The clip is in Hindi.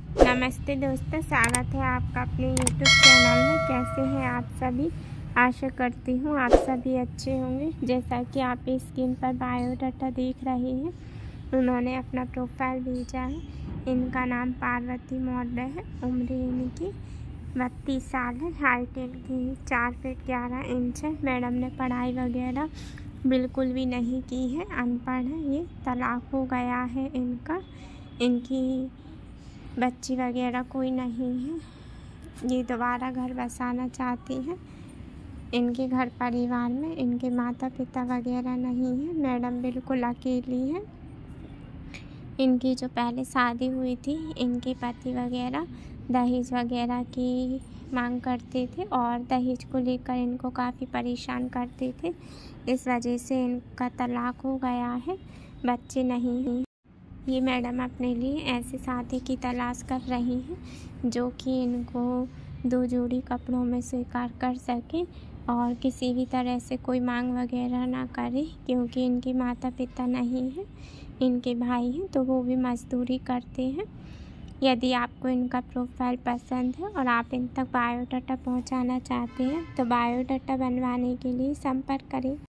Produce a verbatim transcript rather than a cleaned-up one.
नमस्ते दोस्तों, स्वागत है आपका अपने यूट्यूब चैनल में। कैसे हैं आप सभी? आशा करती हूँ आप सभी अच्छे होंगे। जैसा कि आप स्क्रीन पर बायोडाटा देख रहे हैं, उन्होंने अपना प्रोफाइल भेजा है। इनका नाम पार्वती मौर्य है। उम्र इनकी बत्तीस साल है। हाइट इनकी चार फीट ग्यारह इंच है। मैडम ने पढ़ाई वगैरह बिल्कुल भी नहीं की है, अनपढ़ है। ये तलाक हो गया है इनका। इनकी बच्ची वगैरह कोई नहीं है। ये दोबारा घर बसाना चाहती हैं। इनके घर परिवार में इनके माता पिता वगैरह नहीं है। मैडम बिल्कुल अकेली है। इनकी जो पहले शादी हुई थी, इनके पति वगैरह दहेज वगैरह की मांग करते थे और दहेज को लेकर इनको काफ़ी परेशान करते थे। इस वजह से इनका तलाक हो गया है। बच्चे नहीं हैं। ये मैडम अपने लिए ऐसे शादी की तलाश कर रही हैं जो कि इनको दो जोड़ी कपड़ों में स्वीकार कर सके और किसी भी तरह से कोई मांग वगैरह ना करे, क्योंकि इनके माता पिता नहीं हैं। इनके भाई हैं तो वो भी मजदूरी करते हैं। यदि आपको इनका प्रोफाइल पसंद है और आप इन तक बायोडाटा पहुंचाना चाहते हैं तो बायोडाटा बनवाने के लिए संपर्क करें।